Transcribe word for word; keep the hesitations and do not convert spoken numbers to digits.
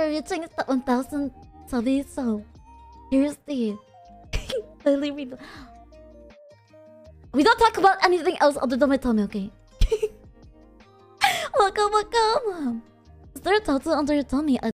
we're reaching one thousand subbies, so here's the. Literally, we don't... we don't talk about anything else other than my tummy, okay? Welcome, welcome. Is there a tattoo under your tummy? I